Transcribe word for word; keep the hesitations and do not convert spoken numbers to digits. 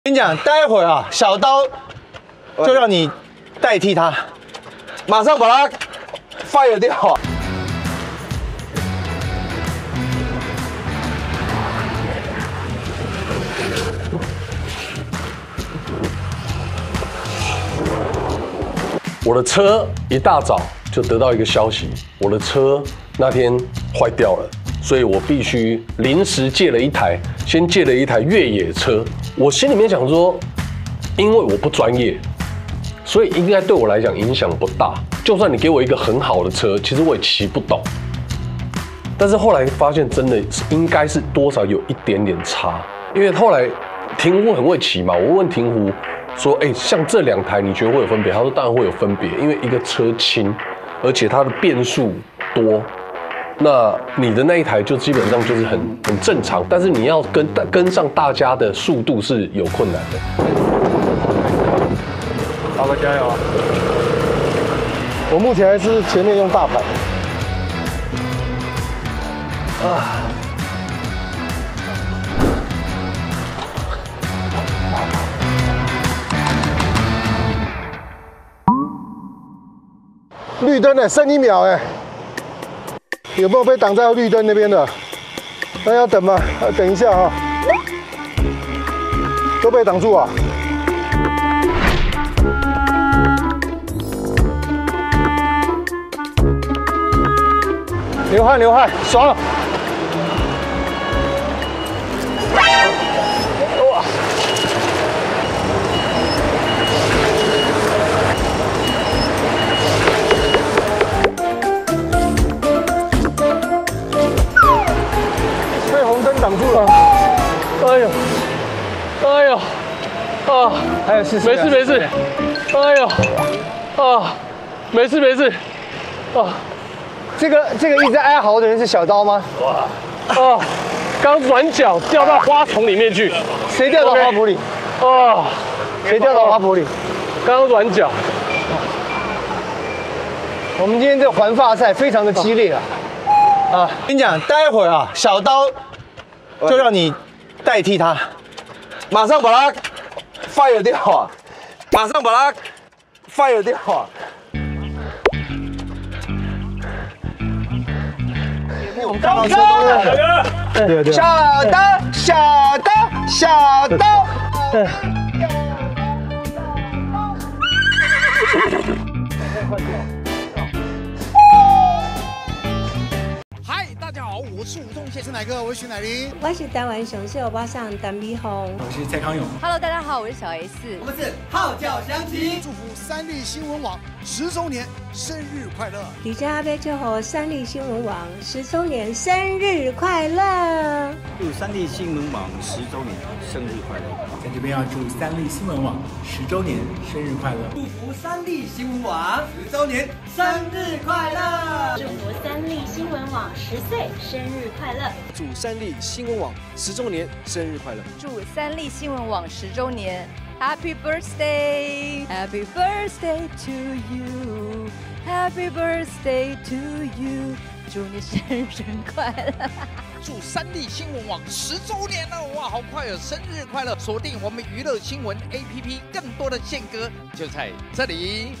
跟你讲，待会儿啊，小刀就让你代替他，马上把他 fire 掉。 我的车一大早就得到一个消息，我的车那天坏掉了，所以我必须临时借了一台，先借了一台越野车。我心里面想说，因为我不专业，所以应该对我来讲影响不大。就算你给我一个很好的车，其实我也骑不懂。但是后来发现，真的应该是多少有一点点差，因为后来庭湖很会骑嘛，我问庭湖说，哎、欸，像这两台你觉得会有分别？他说当然会有分别，因为一个车轻，而且它的变数多。那你的那一台就基本上就是很很正常，但是你要跟跟上大家的速度是有困难的。 好了，加油啊！我目前还是前面用大盘。啊。绿灯呢，剩一秒哎。有没有被挡在绿灯那边的？那要等吗？等一下哈，都被挡住啊！流汗流汗，爽！哇！挡住了，哎呦，哎呦，啊，还有四十，没事没事，哎呦，啊，没事没事，啊， 这个这个一直哀嚎的人是小刀吗？ 哇，啊，刚转角掉到花丛里面去， 谁掉到花圃里？ 啊， 谁掉到花圃里？ 刚转角。 我们今天这环法赛非常的激烈啊！ 啊，跟你讲，待会儿啊，小刀就让你代替他，马上把他 fire 掉啊！马上把他 fire 掉啊！我们看到车都是，对对。小刀，小刀，小刀。 大家好，我是吴宗宪，是哪个？我是徐乃麟， 我是台湾熊秀巴上陈美凤， 我是蔡康永。 Hello， 大家好，我是小 S， 我们是号角响起，祝福三立新闻网十周年生日快乐！ 李家阿贝祝贺三立新闻网十周年生日快乐！ 祝三立新闻网十周年生日快乐！ 在这边要祝三立新闻网十周年生日快乐！ 祝福三立新闻网十周年生日快乐！ 祝福三立新闻网十岁生日快乐！ 祝三立新闻网十周年生日快乐！ 祝三立新闻网十周年 Happy Birthday Happy Birthday to you Happy Birthday to you 祝你生日快乐！ 祝三立新闻网十周年了，哇，好快哦！生日快乐！锁定我们娱乐新闻 A P P， 更多的宪歌就在这里。